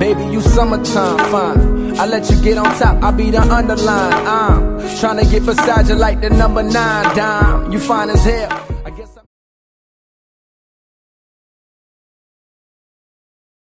Baby, you summertime, fine. I let you get on top, I be the underline. I'm tryna get beside you like the number 9 dime. You fine as hell,